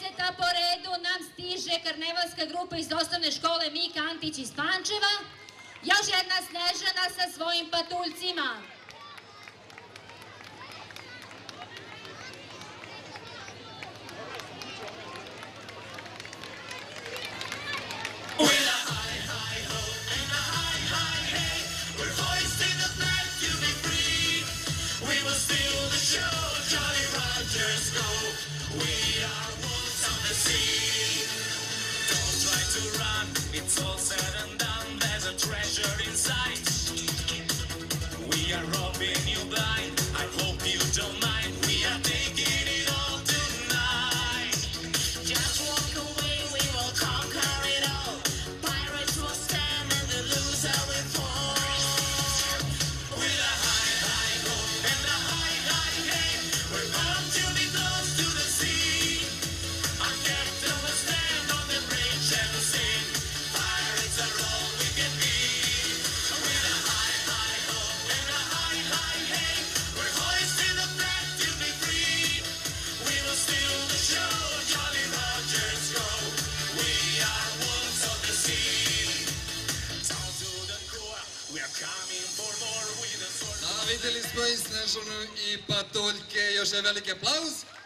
10. po redu nam stiže karnevalska grupa iz osnovne škole Mika Antić iz Pančeva. Još jedna Snežana sa svojim patuljcima. It's all said and done, there's a treasure inside. We are robbing you blind, I hope you don't mind. We are taking it all tonight. Just walk away, we will conquer it all. Pirates will stand and the loser will fall. With a high, high hope and a high, high hey, we're bound to be close to the sea. Our captain will stand on the bridge and sing. Vidjeli smo i Snežanu i patuljke, još je veliki aplauz.